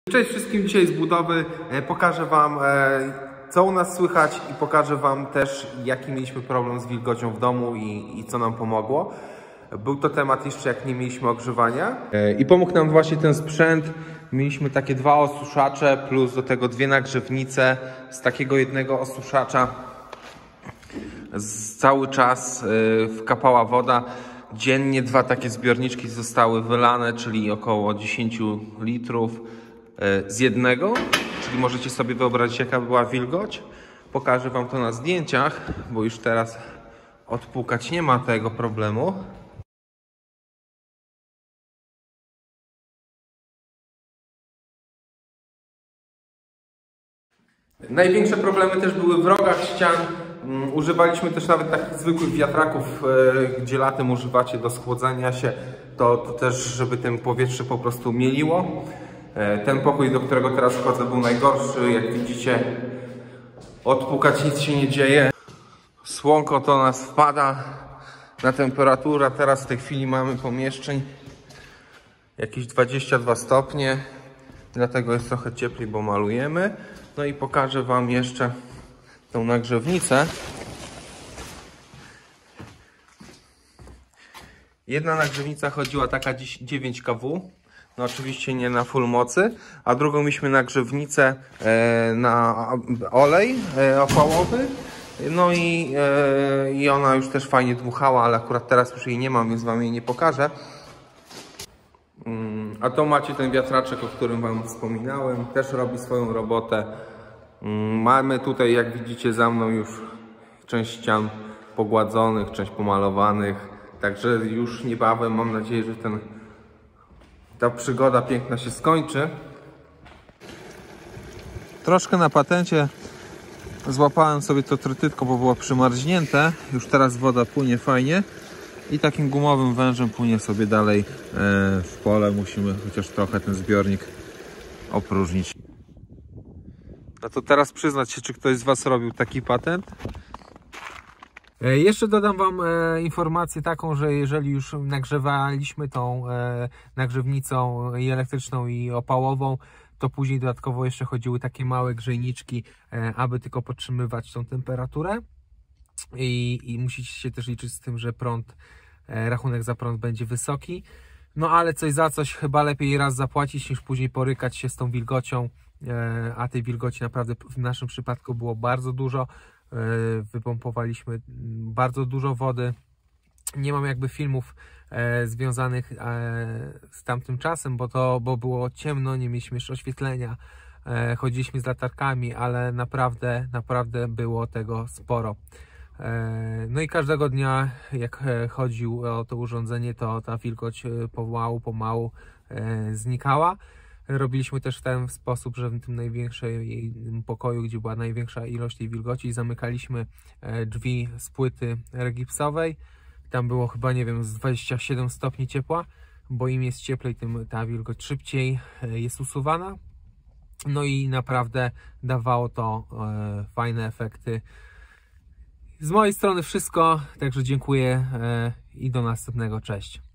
Cześć wszystkim, dzisiaj z budowy pokażę Wam co u nas słychać i pokażę Wam też jaki mieliśmy problem z wilgocią w domu i co nam pomogło. Był to temat jeszcze jak nie mieliśmy ogrzewania i pomógł nam właśnie ten sprzęt. Mieliśmy takie dwa osuszacze plus do tego dwie nagrzewnice. Z takiego jednego osuszacza cały czas wkapała woda. Dziennie dwa takie zbiorniczki zostały wylane, czyli około 10 litrów z jednego, czyli możecie sobie wyobrazić jaka była wilgoć. Pokażę Wam to na zdjęciach, bo już teraz odpłukać nie ma tego problemu. Największe problemy też były w rogach ścian. Używaliśmy też nawet takich zwykłych wiatraków, gdzie latem używacie do schłodzenia się, to też, żeby tym powietrze po prostu mieliło. Ten pokój, do którego teraz wchodzę, był najgorszy. Jak widzicie, odpukać nic się nie dzieje. Słonko to nas wpada na temperaturę. Teraz w tej chwili mamy pomieszczeń jakieś 22 stopnie. Dlatego jest trochę cieplej, bo malujemy. No i pokażę Wam jeszcze tą nagrzewnicę. Jedna nagrzewnica chodziła taka 9 kW. No oczywiście nie na full mocy, a drugą mieliśmy nagrzewnicę na olej opałowy. No i ona już też fajnie dmuchała, ale akurat teraz już jej nie mam, więc Wam jej nie pokażę. A to macie ten wiatraczek, o którym Wam wspominałem, też robi swoją robotę. Mamy tutaj, jak widzicie za mną, już część ścian pogładzonych, część pomalowanych, także już niebawem mam nadzieję, że ta przygoda piękna się skończy. Troszkę na patencie złapałem sobie to trytytko, bo było przymarznięte. Już teraz woda płynie fajnie i takim gumowym wężem płynie sobie dalej w pole. Musimy chociaż trochę ten zbiornik opróżnić. No to teraz przyznać się, czy ktoś z Was robił taki patent? Jeszcze dodam Wam informację taką, że jeżeli już nagrzewaliśmy tą nagrzewnicą i elektryczną i opałową, to później dodatkowo jeszcze chodziły takie małe grzejniczki, aby tylko podtrzymywać tą temperaturę i musicie się też liczyć z tym, że rachunek za prąd będzie wysoki. No ale coś za coś, chyba lepiej raz zapłacić niż później porykać się z tą wilgocią, a tej wilgoci naprawdę w naszym przypadku było bardzo dużo. Wypompowaliśmy bardzo dużo wody. Nie mam jakby filmów związanych z tamtym czasem, bo było ciemno, nie mieliśmy jeszcze oświetlenia, chodziliśmy z latarkami, ale naprawdę było tego sporo. No i każdego dnia jak chodził o to urządzenie, to ta wilgoć pomału znikała. Robiliśmy też w ten sposób, że w tym największym pokoju, gdzie była największa ilość tej wilgoci, zamykaliśmy drzwi z płyty regipsowej. Tam było chyba, nie wiem, z 27 stopni ciepła, bo im jest cieplej, tym ta wilgoć szybciej jest usuwana. No i naprawdę dawało to fajne efekty. Z mojej strony wszystko, także dziękuję i do następnego, cześć.